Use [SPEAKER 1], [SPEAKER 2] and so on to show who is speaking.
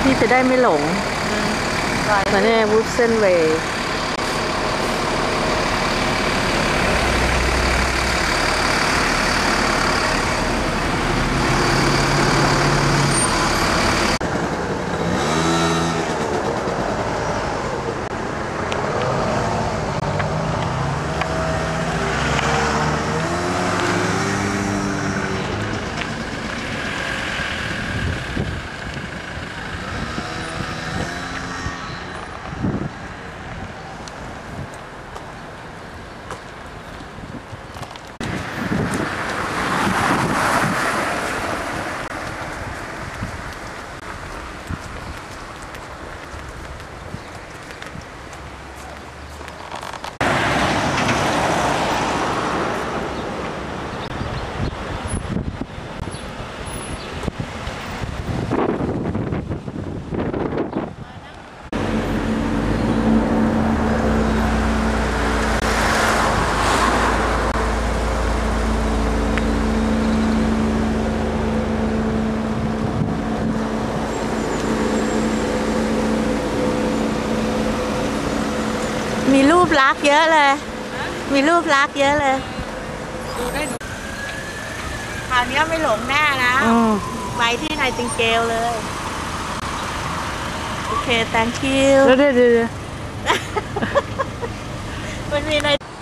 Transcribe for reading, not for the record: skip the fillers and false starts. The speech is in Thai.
[SPEAKER 1] พี่จะได้ไม่หลงแล้วเนี่ยวูดเส้นเวย์มีรูปลักษณ์เยอะเลยมีรูปลักษณ์เยอะเลยดูได้คราวนี้ไม่หลงแน่นะไปที่ไนติงเกลเลยโอเค thank you เดี๋ยวมันมีใน